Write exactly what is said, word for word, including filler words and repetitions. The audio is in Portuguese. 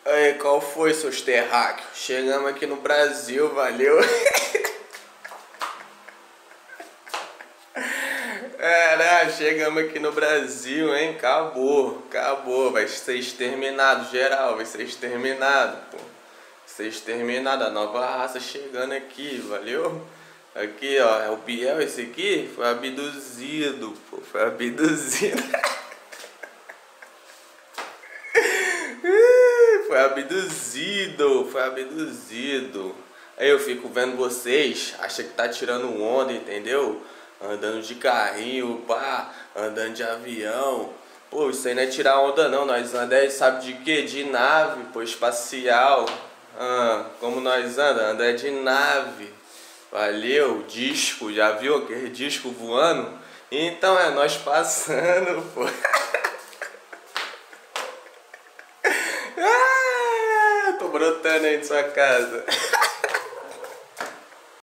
Aí, qual foi, seus terráqueos? Chegamos aqui no Brasil, valeu? Caralho, chegamos aqui no Brasil, hein? Acabou, acabou. Vai ser exterminado, geral, vai ser exterminado, pô. Vai ser exterminado, a nova raça chegando aqui, valeu? Aqui, ó, é o Biel, esse aqui foi abduzido, pô, foi abduzido. Foi abduzido, foi abduzido. Aí eu fico vendo vocês, acha que tá tirando onda, entendeu? Andando de carrinho, pá, andando de avião. Pô, isso aí não é tirar onda não, nós andamos, sabe de quê? De nave, pô, espacial. Ah, como nós anda? Anda de nave. Valeu, disco, já viu aquele disco voando? Então é nós passando, pô. Ah, tô brotando aí de sua casa.